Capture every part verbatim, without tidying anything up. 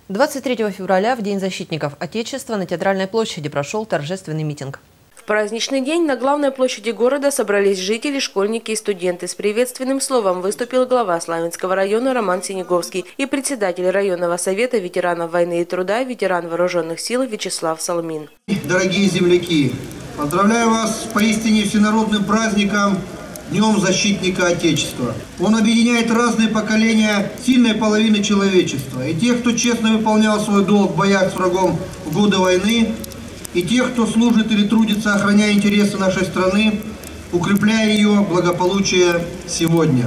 двадцать третьего февраля, в День защитников Отечества, на Театральной площади прошел торжественный митинг. В праздничный день на главной площади города собрались жители, школьники и студенты. С приветственным словом выступил глава Славянского района Роман Синеговский и председатель районного совета ветеранов войны и труда, ветеран вооруженных сил Вячеслав Салмин. Дорогие земляки, поздравляю вас с поистине всенародным праздником Днем защитника Отечества. Он объединяет разные поколения сильной половины человечества. И тех, кто честно выполнял свой долг в боях с врагом в годы войны, и тех, кто служит или трудится, охраняя интересы нашей страны, укрепляя ее благополучие сегодня.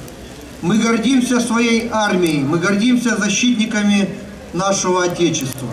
Мы гордимся своей армией, мы гордимся защитниками нашего Отечества.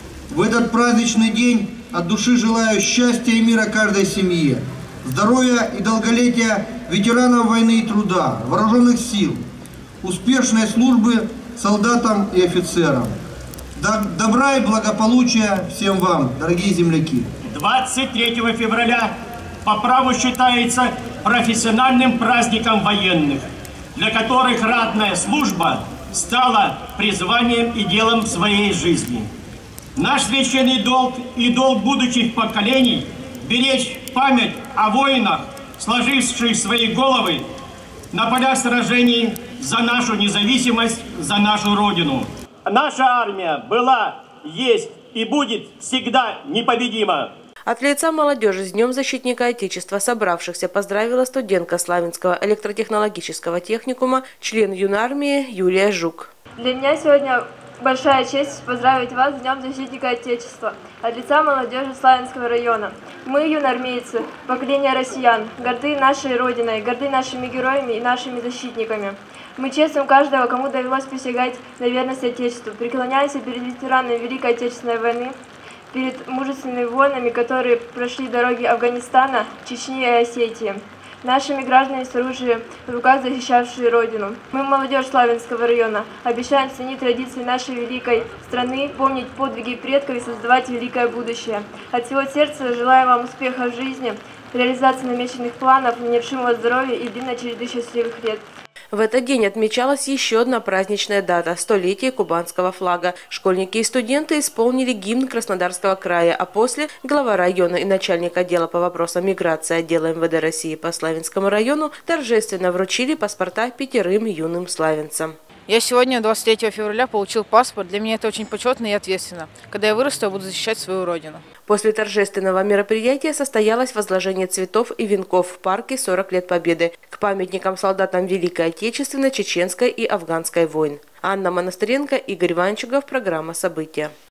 В этот праздничный день от души желаю счастья и мира каждой семье, здоровья и долголетия ветеранам войны и труда, вооруженных сил, успешной службы солдатам и офицерам. Добра и благополучия всем вам, дорогие земляки. двадцать третьего февраля по праву считается профессиональным праздником военных, для которых ратная служба стала призванием и делом своей жизни. Наш священный долг и долг будущих поколений – беречь память о воинах, сложивших свои головы на полях сражений за нашу независимость, за нашу Родину. Наша армия была, есть и будет всегда непобедима. От лица молодежи с Днем защитника Отечества собравшихся поздравила студентка Славянского электротехнологического техникума, член юнармии Юлия Жук. Для меня сегодня большая честь поздравить вас с Днем защитника Отечества от лица молодежи Славянского района. Мы, юнармейцы, поколение россиян, горды нашей Родиной, горды нашими героями и нашими защитниками. Мы чествуем каждого, кому довелось присягать на верность Отечеству, преклоняемся перед ветеранами Великой Отечественной войны, перед мужественными воинами, которые прошли дороги Афганистана, Чечни и Осетии, нашими гражданами с оружием в руках, защищавшие Родину. Мы, молодежь Славянского района, обещаем ценить традиции нашей великой страны, помнить подвиги предков и создавать великое будущее. От всего сердца желаю вам успеха в жизни, реализации намеченных планов, неотшимого здоровья и длинной череды счастливых лет. В этот день отмечалась еще одна праздничная дата – столетие кубанского флага. Школьники и студенты исполнили гимн Краснодарского края, а после глава района и начальник отдела по вопросам миграции отдела эм вэ дэ России по Славянскому району торжественно вручили паспорта пятерым юным славянцам. Я сегодня, двадцать третьего февраля, получил паспорт. Для меня это очень почетно и ответственно. Когда я вырасту, я буду защищать свою родину. После торжественного мероприятия состоялось возложение цветов и венков в парке сорок лет Победы к памятникам солдатам Великой Отечественной, Чеченской и Афганской войн. Анна Монастыренко, Игорь Ванчугов, программа «События».